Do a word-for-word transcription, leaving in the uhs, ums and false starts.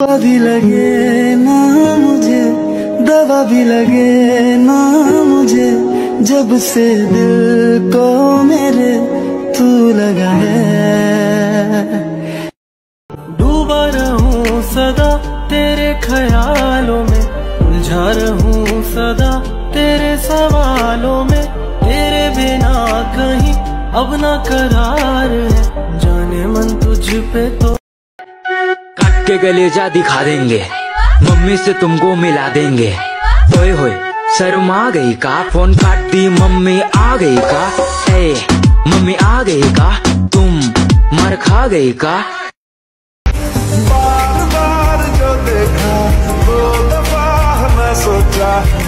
भी लगे ना मुझे, दवा भी लगे ना मुझे, जब से दिल को मेरे तू लगा है। डूबा रहूं सदा तेरे ख्यालों में, उलझा रहूं सदा तेरे सवालों में, तेरे बिना कहीं अब ना करार है, जाने मन तुझ पे तो के कलेजा दिखा देंगे, मम्मी से तुमको मिला देंगे। ओए होए शर्मा गई का, फोन काट दी मम्मी आ गई का, ए मम्मी आ गई का, तुम मर खा गई का। बार बार जो देखा दो दफा मैं सोचा